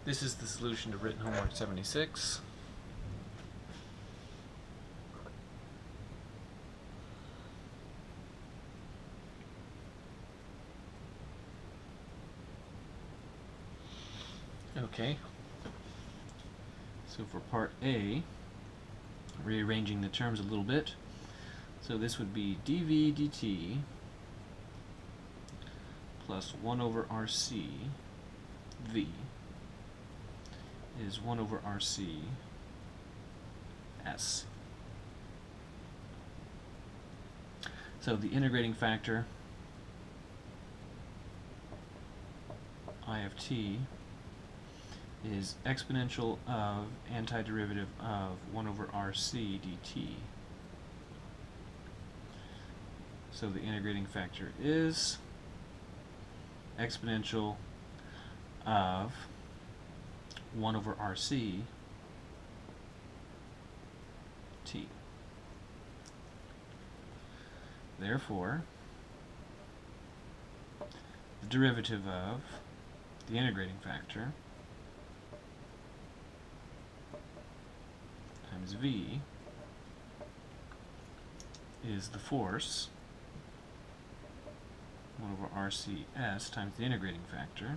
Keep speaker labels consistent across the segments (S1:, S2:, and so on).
S1: This is the solution to written homework 76. Okay, so for part A, rearranging the terms a little bit, so this would be dv dt plus 1 over rc v is 1 over rc s. So the integrating factor I of t is exponential of antiderivative of 1 over rc dt. So the integrating factor is exponential of 1 over rc t. Therefore, the derivative of the integrating factor times v is the force 1 over rcs times the integrating factor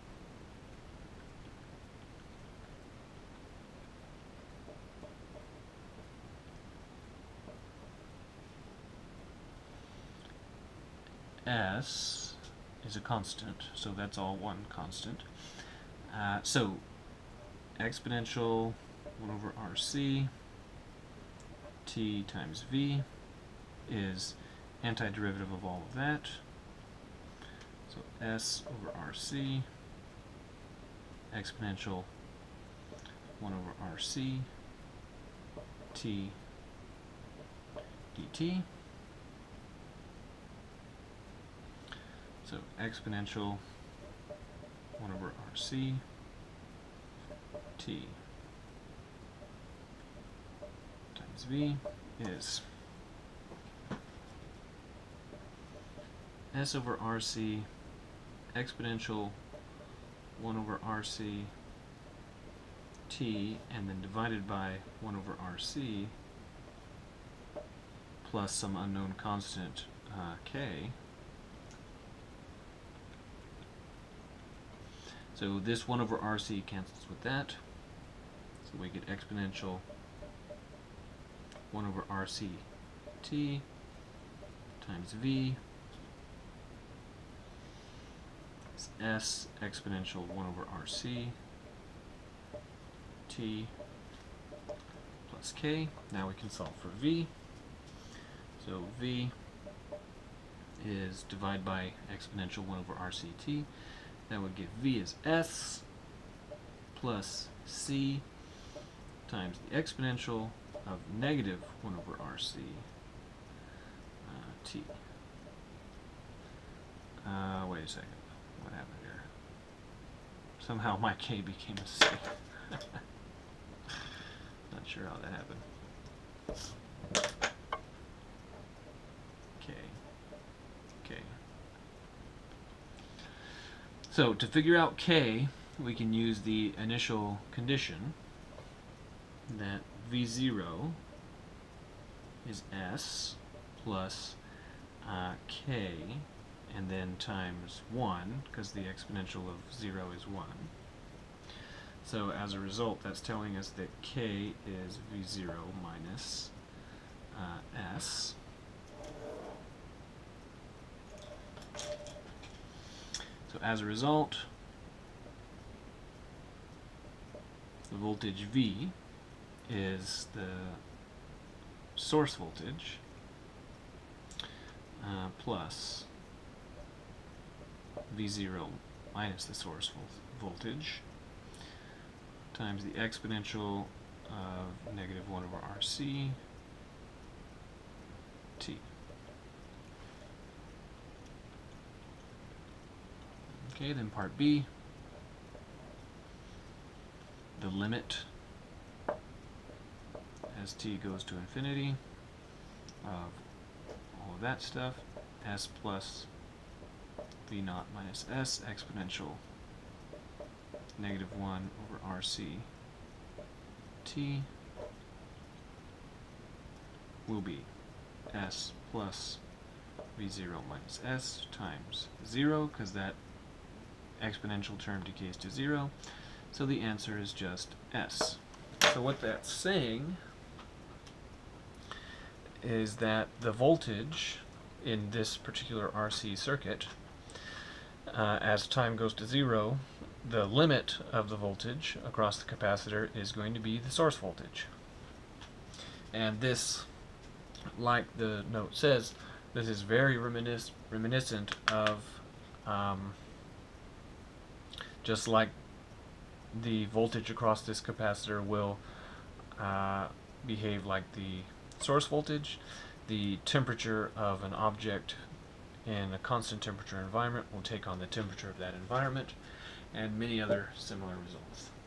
S1: s is a constant, so that's all one constant. So exponential 1 over rc t times v is antiderivative of all of that. So s over rc exponential 1 over rc t dt. So exponential 1 over rc t times v is s over rc exponential 1 over rc t and then divided by 1 over rc plus some unknown constant k. So this 1 over rc cancels with that, so we get exponential 1 over rc t times v is s exponential 1 over rc t plus k. Now we can solve for v. So v is divided by exponential 1 over rct. That would give v as s plus c times the exponential of negative 1 over rc t. Wait a second. What happened here? Somehow my k became a c. Not sure how that happened. K. So to figure out k, we can use the initial condition that v0 is s plus k and then times 1, because the exponential of 0 is 1. So as a result, that's telling us that k is v0 minus s. So as a result, the voltage V is the source voltage plus V0 minus the source voltage times the exponential of negative 1 over RC t. Okay, then part B, the limit as t goes to infinity of all of that stuff, s plus v naught minus s exponential negative 1 over RC T will be S plus V0 minus S times 0, because that exponential term decays to 0. So the answer is just S. So what that's saying is that the voltage in this particular RC circuit, as time goes to 0, the limit of the voltage across the capacitor is going to be the source voltage. And this, like the note says, this is very reminiscent of just like the voltage across this capacitor will behave like the source voltage, the temperature of an object in a constant temperature environment will take on the temperature of that environment, and many other similar results.